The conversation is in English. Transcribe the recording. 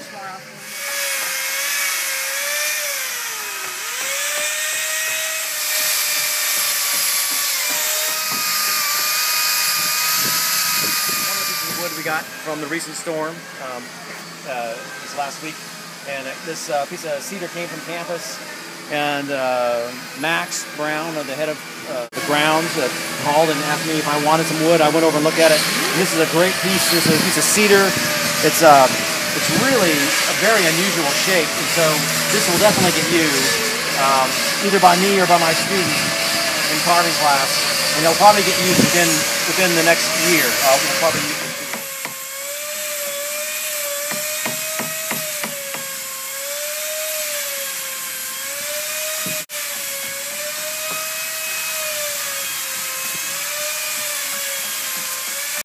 works more often. One of the pieces of wood we got from the recent storm this last week, and this piece of cedar came from campus, and Max Brown, the head of the grounds, called and asked me if I wanted some wood. I went over and looked at it. And this is a great piece. This is a piece of cedar. It's really a very unusual shape, and so this will definitely get used either by me or by my students in carving class, and they'll probably get used within the next year. We'll probably